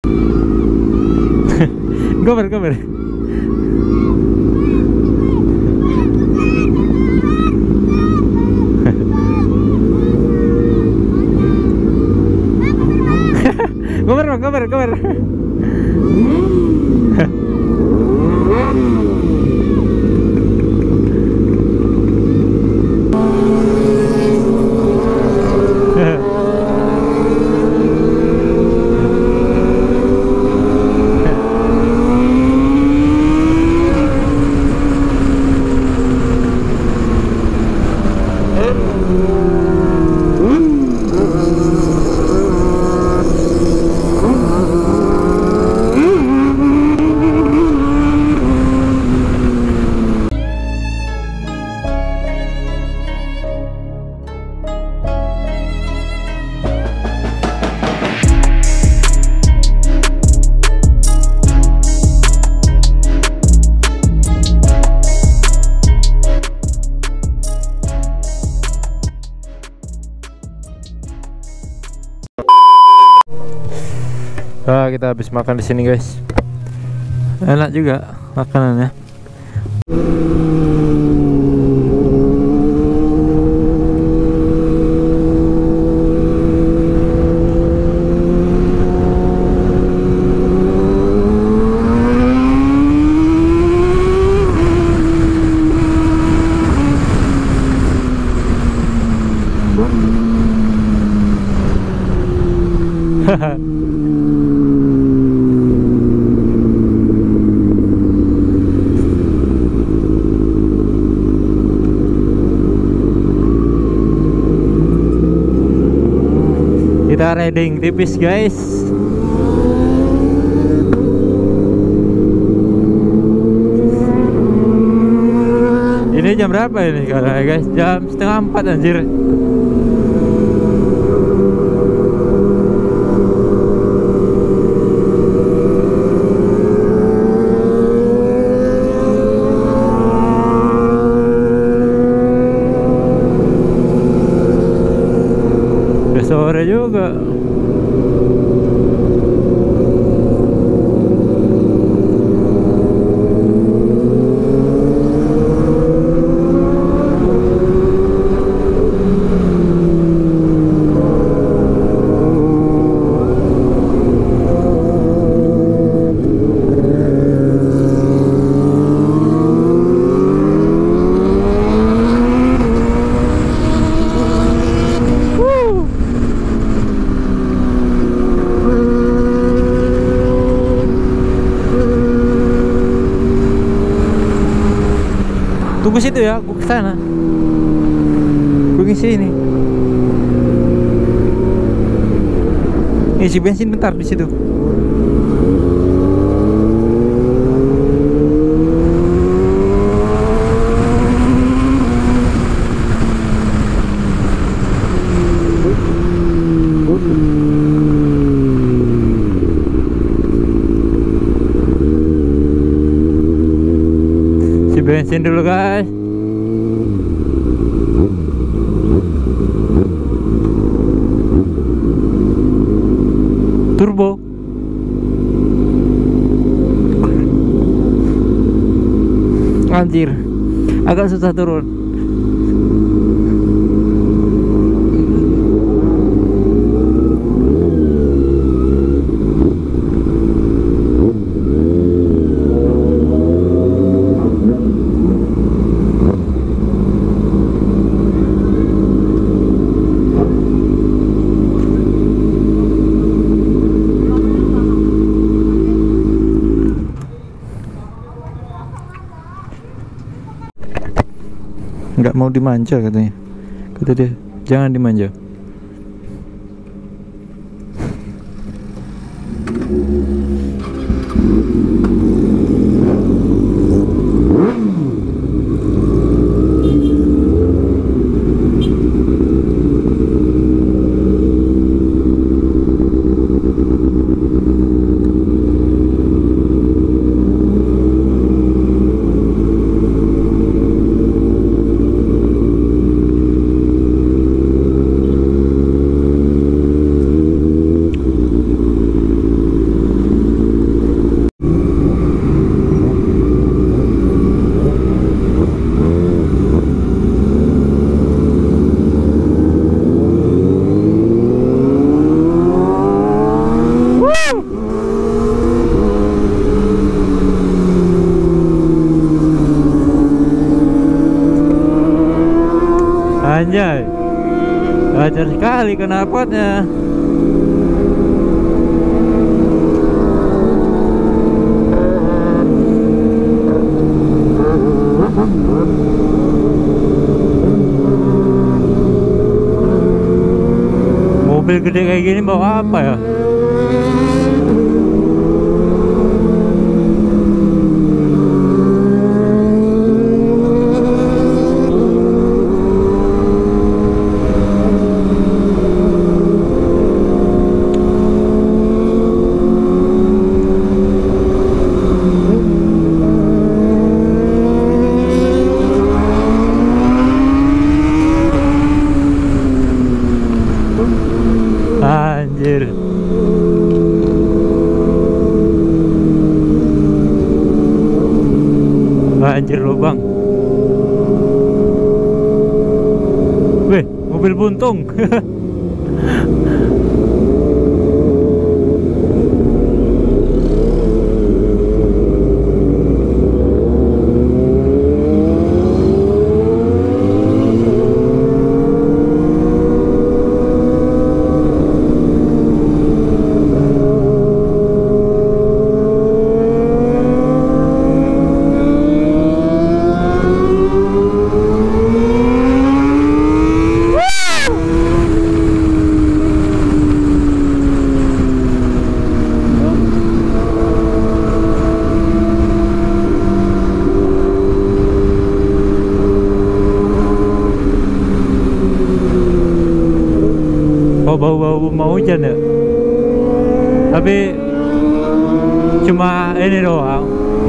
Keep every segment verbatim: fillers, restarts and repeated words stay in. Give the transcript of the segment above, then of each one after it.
Gober, gober. Gober, gober, gober. Nah, kita habis makan di sini, guys. Enak juga makanannya. Kita riding tipis, guys. Ini jam berapa ini sekarang, guys? Jam setengah empat, anjir. Sore juga. Tunggu situ ya, aku kesana. Aku ngisi ini. Isi bensin bentar di situ. Bensin dulu, guys. Turbo. Anjir, agak susah turun. Nggak mau dimanja katanya, kata dia jangan dimanja. Anjay, lancar sekali knalpotnya. Mobil gede kayak gini bawa apa ya? Anjir. Anjir lubang. Weh, mobil buntung. Oh, bau-bau mau hujan ya, tapi cuma ini doang.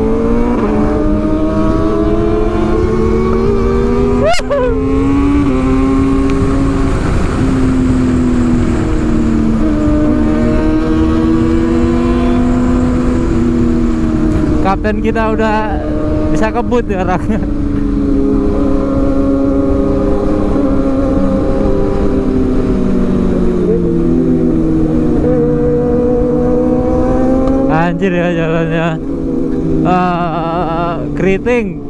Kapten kita udah bisa kebut ya orangnya. Anjir ya jalannya, uh, keriting.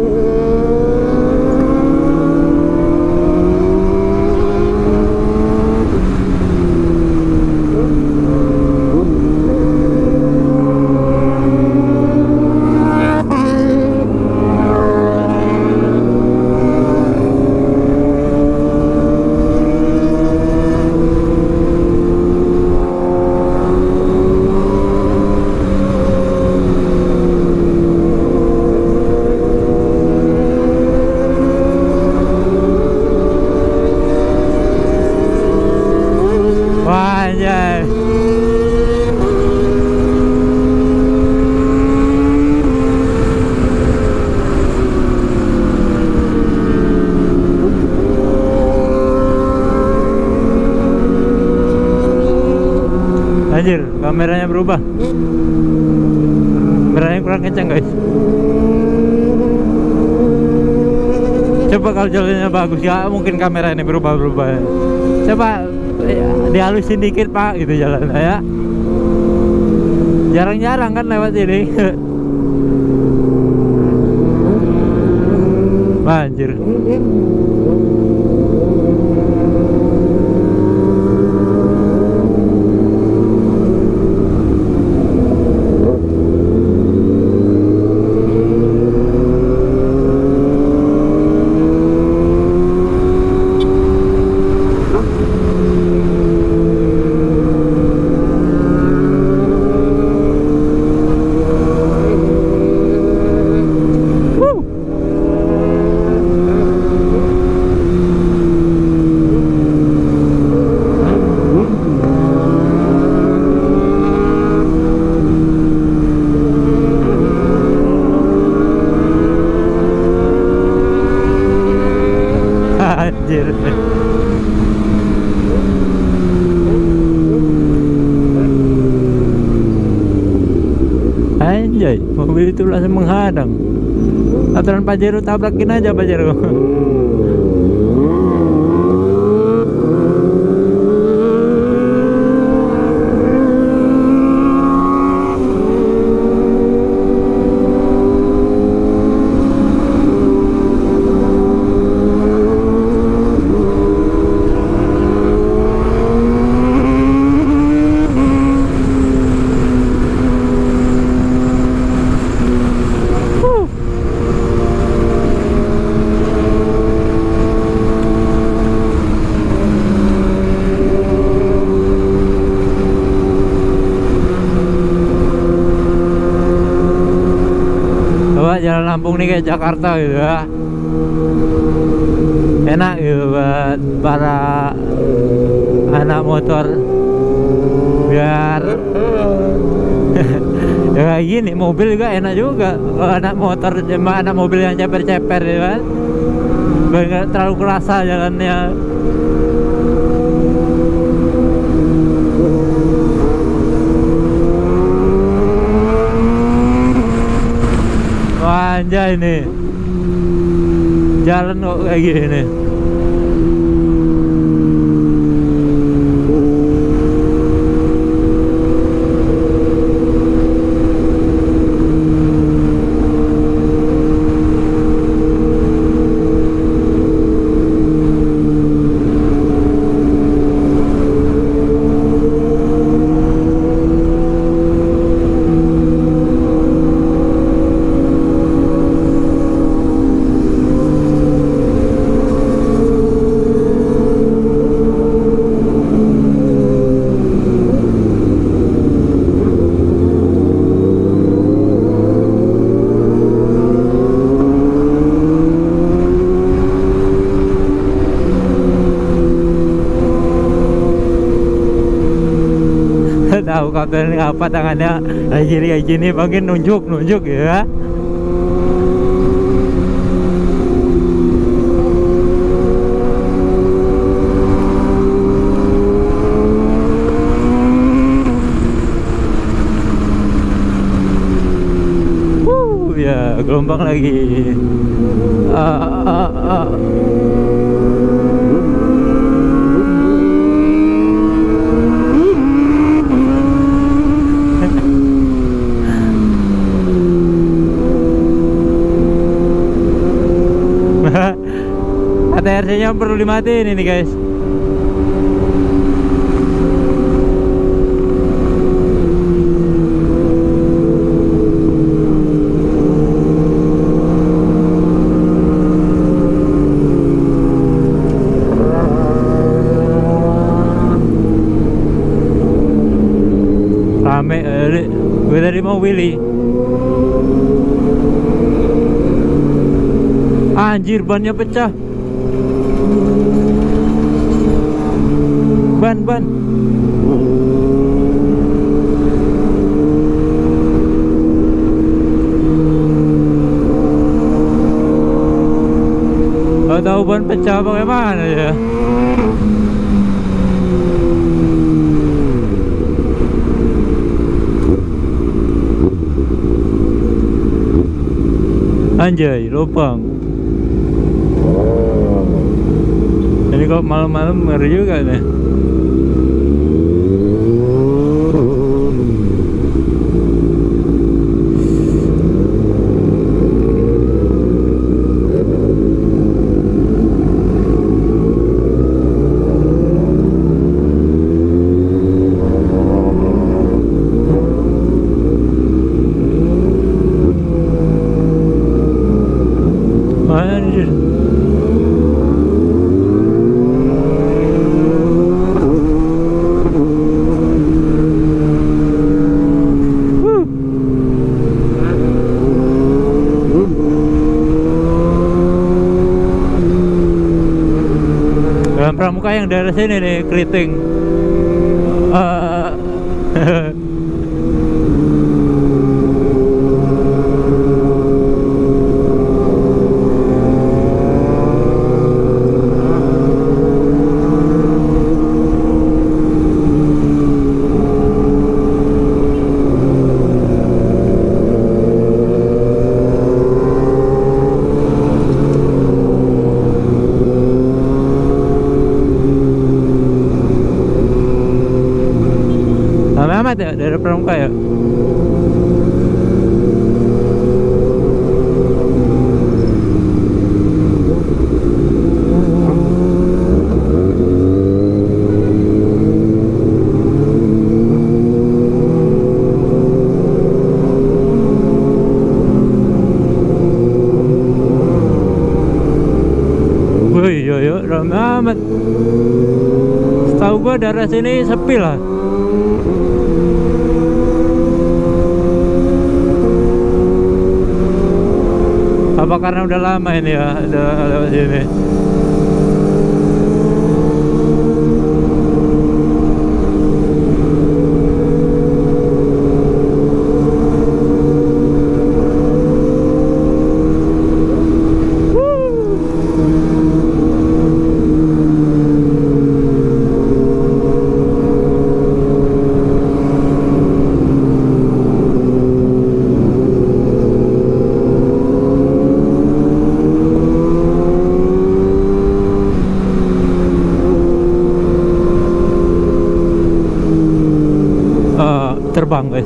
Anjir, kameranya berubah. Kameranya kurang kencang guys. Coba kalau jalannya bagus ya mungkin kamera ini berubah-berubah ya. Coba eh, dihalusin dikit pak gitu jalannya ya. Jarang-jarang kan lewat ini. Anjir. Anjir. Anjay, mobil itu langsung menghadang. Aturan Pajero tabrakin aja Pajero. kampung nih kayak Jakarta gitu ya, enak gitu buat para anak motor biar ya kayak gini. Mobil juga enak juga kalau anak motor, cuma anak mobil yang ceper-ceper ya kan, biar nggak terlalu kerasa jalannya. Wah, anjay nih jalan kok kayak gini nih. Tahu kapten apa tangannya lagi kayak gini, makin nunjuk nunjuk ya. Uh, ya gelombang lagi. Uh, uh, uh. A T R C-nya perlu dimatiin ini guys. Rame, eh, gue tadi mau Willy. Anjir, bannya pecah. Ban, ban. Kalau tahu ban pecah bagaimana ya? Anjay, lubang. Ini kok malam-malam ngeri juga nih. Anjir. Jalan Pramuka yang dari sini nih, Keriting. Uh, amat ya dari Pramuka ya. Wih, yo yo ramai amat. Setahu gua daerah sini sepi lah. karena udah lama ini ya, udah lewat sini. Terbang guys.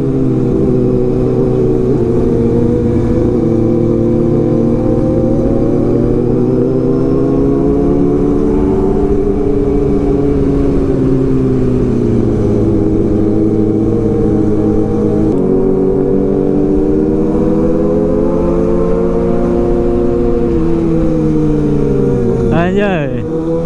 Anjay.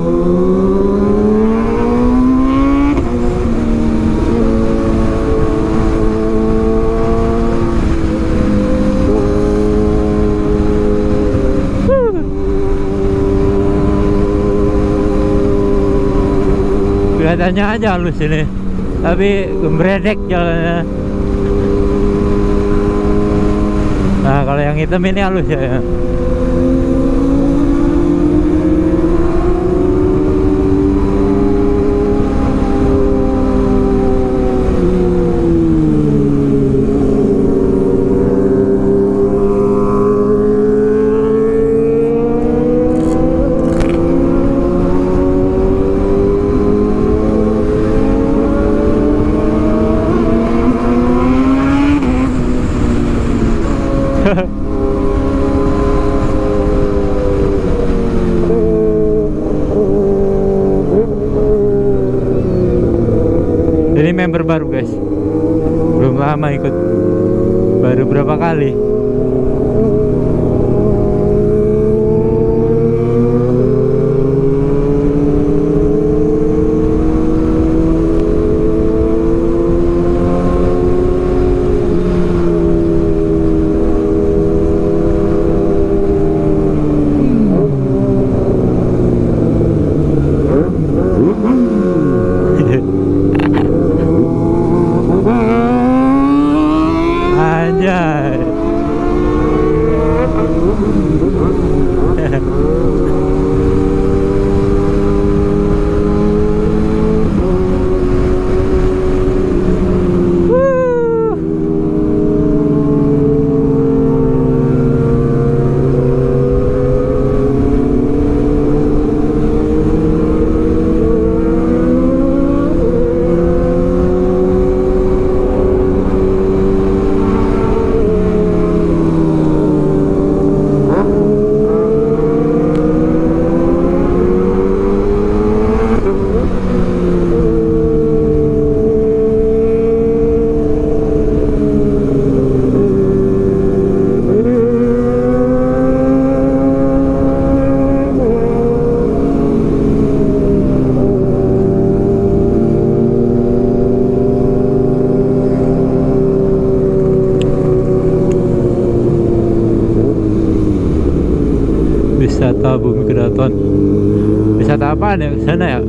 Kelihatannya aja halus ini, tapi gembredek jalannya. Nah kalau yang hitam ini halus ya, ya. Ini member baru guys, belum lama ikut, baru berapa kali. Wisata Bumi Keraton. Wisata apaan ya ke sana ya?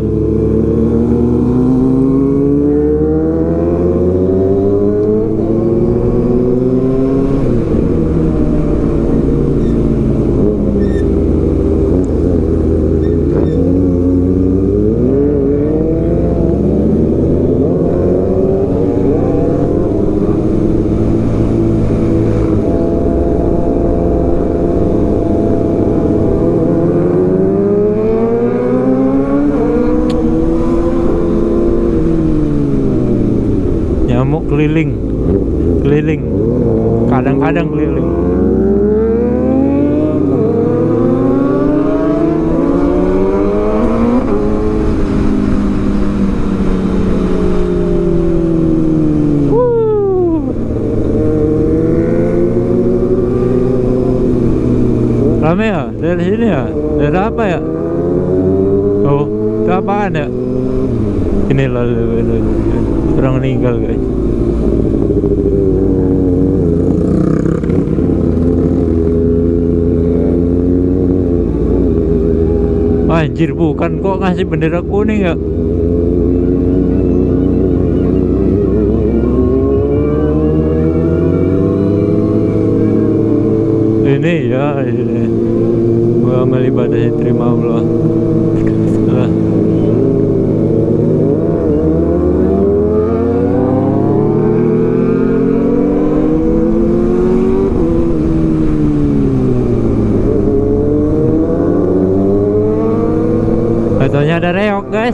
Nyamuk keliling, keliling, kadang-kadang keliling. Rame ya dari sini ya? Dari apa ya? Oh, itu apaan ya? Ini lalu orang meninggal guys. Anjir, bukan kok ngasih bendera kuning ya. Ini ya, ini gua amal ibadah terima Allah. Setelah Betulnya ada reok, guys.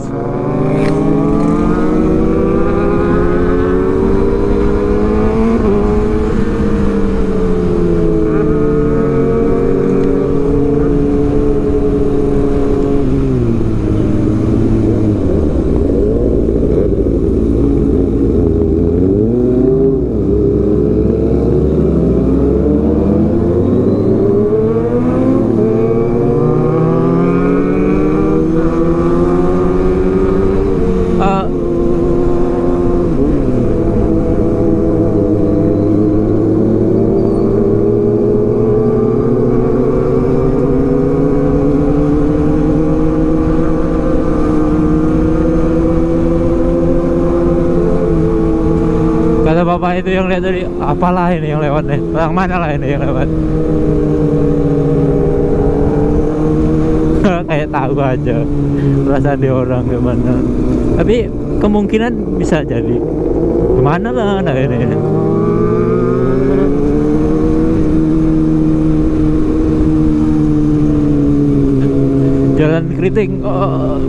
Bapak itu yang lihat tadi, apalah ini yang lewat nih, yang mana lah ini yang lewat. Kayak tahu aja perasaan dia orang gimana. Tapi kemungkinan bisa jadi kemana lah nah ini. Jalan Keriting. Oh.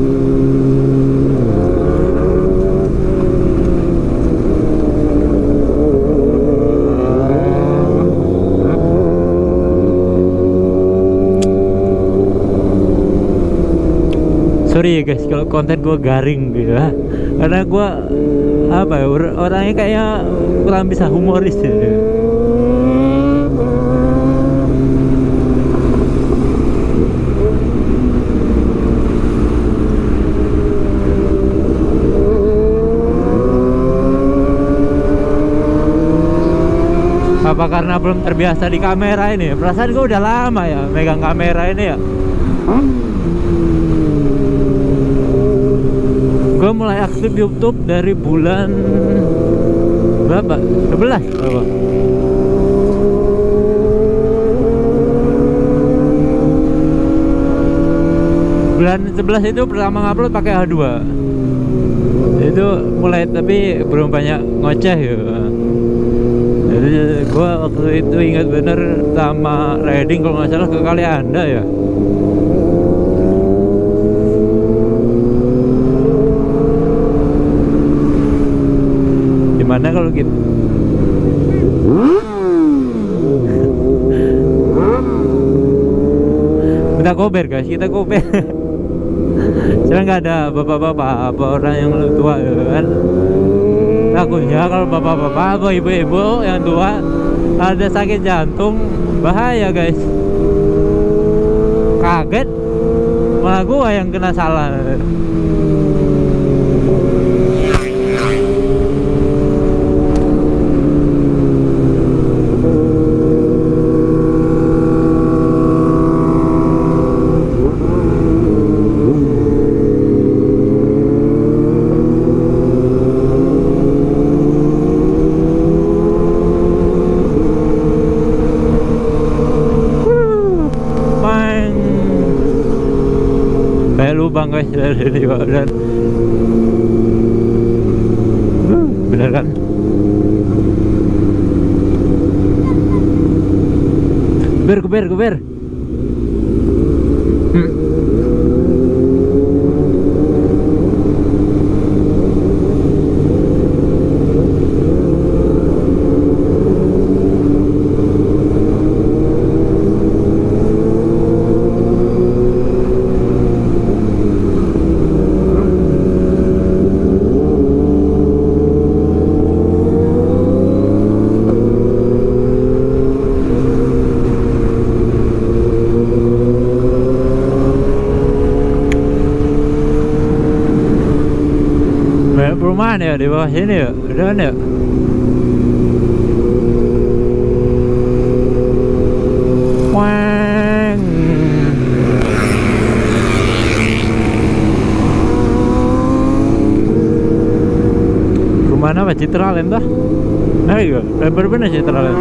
Sorry ya guys kalau konten gue garing gitu ya, karena gue apa ya, orangnya kayaknya kurang bisa humoris ya. Apa karena belum terbiasa di kamera ini? Perasaan gue udah lama ya megang kamera ini ya. Gue mulai aktif YouTube dari bulan berapa? sebelas berapa? Bulan sebelas itu pertama ngupload pakai H dua. Itu mulai, tapi belum banyak ngoceh ya. Jadi gue waktu itu ingat bener sama riding kalau nggak salah ke Kali Anda ya. Gimana kalau gitu? Kita kober guys, kita kober. Sekarang nggak ada bapak-bapak apa orang yang tua ya kan. Takutnya kalau bapak-bapak atau ibu-ibu yang tua ada sakit jantung, bahaya guys. Kaget malah gua yang kena salah. Lubang guys dari sini dan bener kan? Kuber kuber kuber. Hmm. Perumahan ya di bawah sini ya, udah ya. Wang. Citraland dah. Ayo, lebar bener Citraland.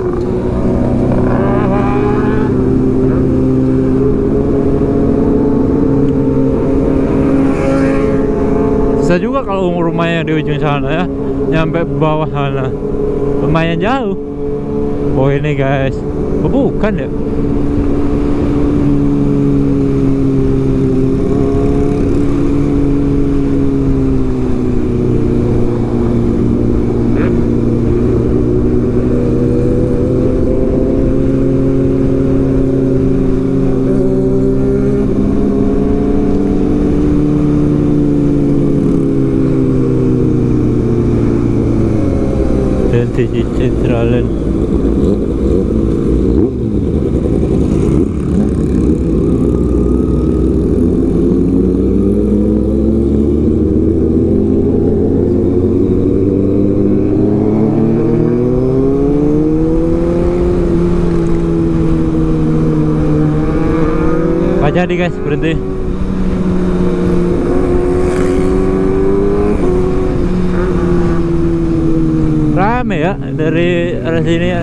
Bisa juga kalau rumahnya di ujung sana ya, nyampe bawah sana, lumayan jauh. Oh ini guys, oh, bukan ya? Di Citraland. Nggak jadi guys, berhenti. Rame ya dari arah sini ya.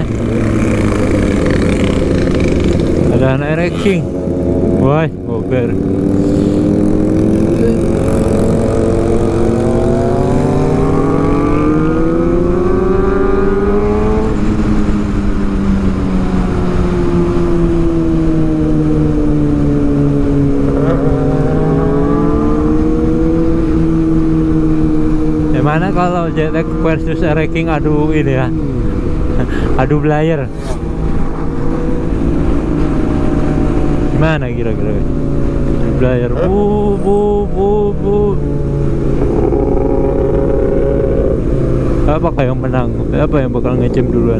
Ada anak racing. Wah, gober. Gimana kalau J T X versus Racing adu ini ya, adu player, gimana kira-kira? Player, bu bu bu bu, apakah yang menang? Apa yang bakal ngecem duluan?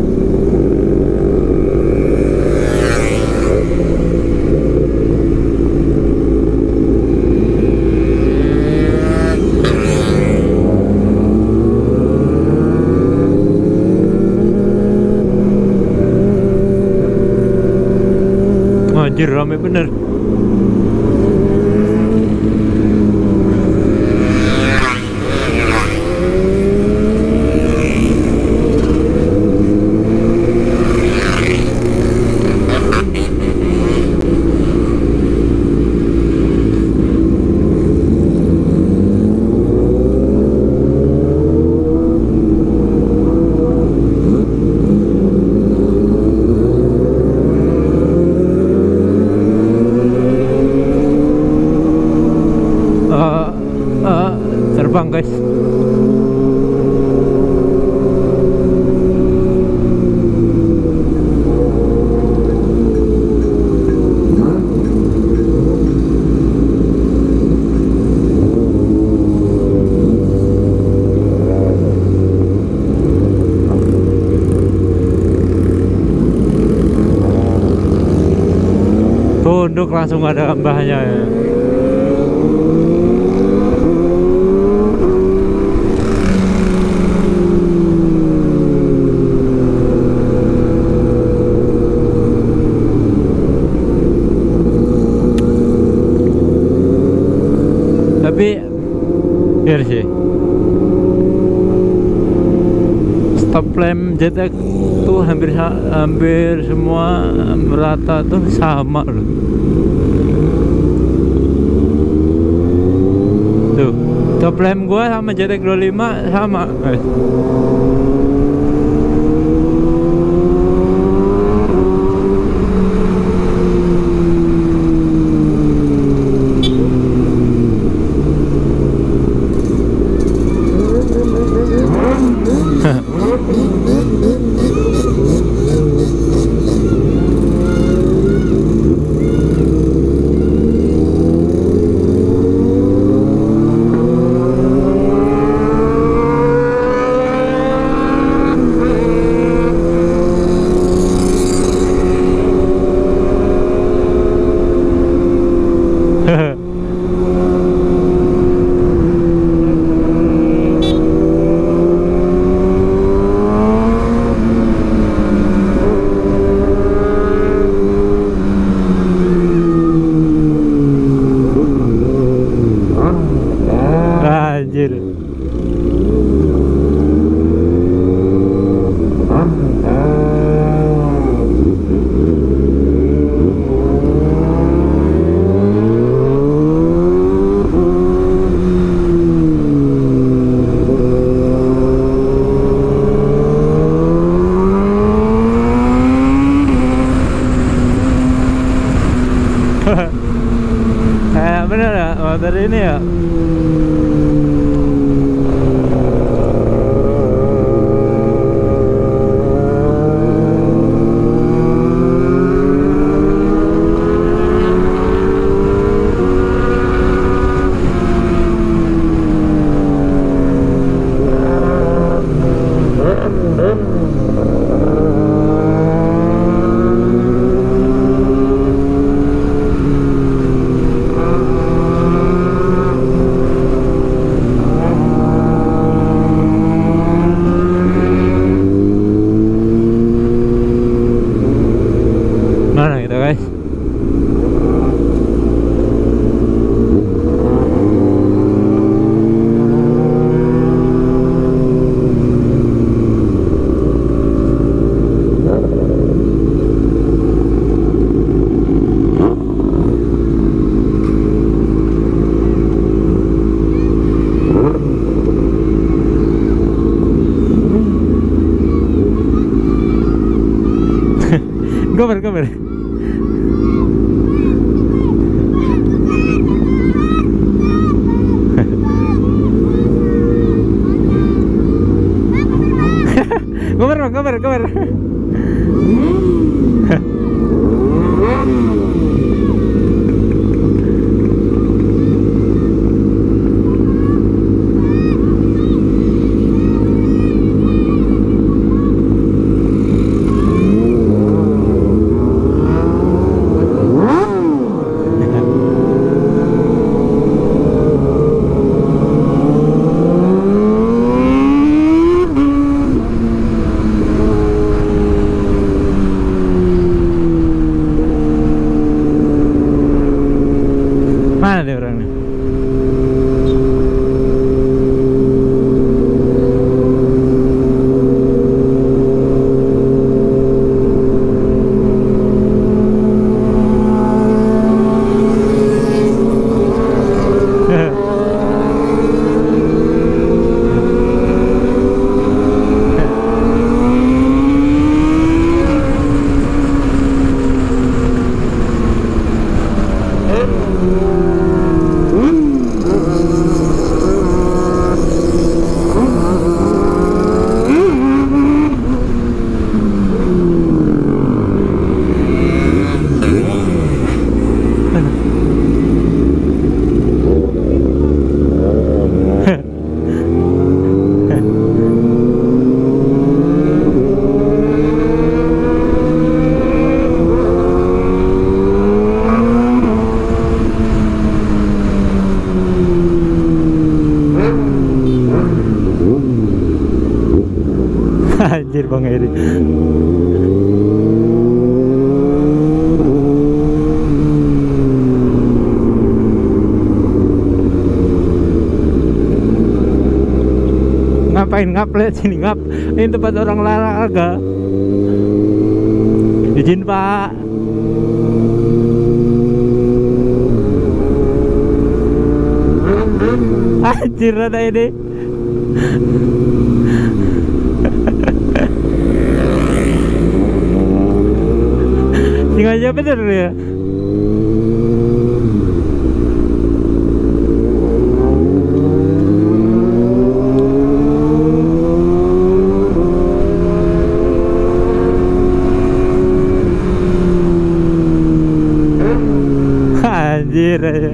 Anjir, rame bener. Terbang guys. Tunduk langsung ada mbahnya ya. Tapi biar sih stop lamp J T X tuh hampir hampir semua merata tuh sama loh. Tuh stop lamp gua sama J T X dua puluh lima sama guys. Kayak bener ya motor ini ya. Mana gitu guys. Gober, gober. Gober, gober, gober. Mana dia orangnya? Anjir Bang Eri. Ngapain ngaplet sini ngap? Ini tempat orang olahraga. Izin Pak. Anjir ada ini. Sengaja bener ya. Anjir aja.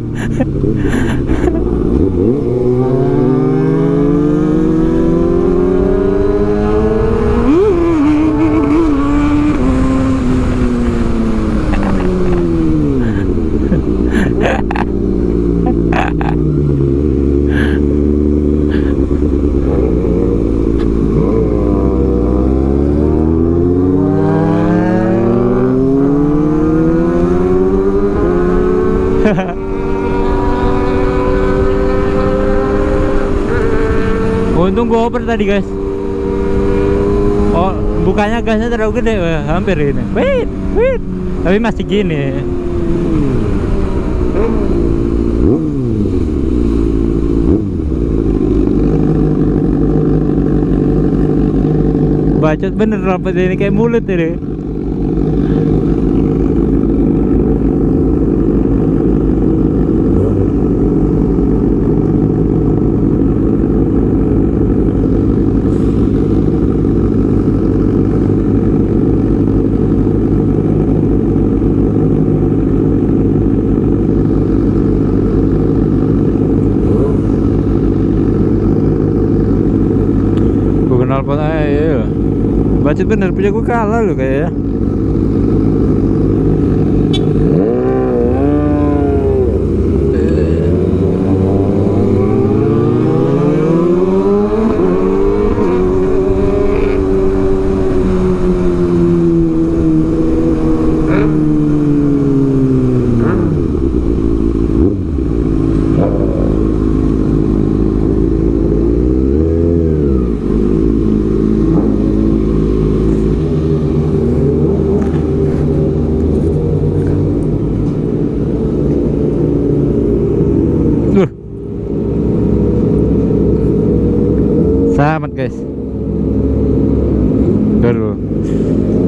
Untung gua oper tadi guys. Oh Bukannya gasnya terlalu gede, wah, hampir ini. Wait, wait. Tapi masih gini. Bacot bener rapet ini kayak mulut ini. Knalpot aja. Bacot bener, punya gue kalah loh kayaknya. Selamat guys. Dulu.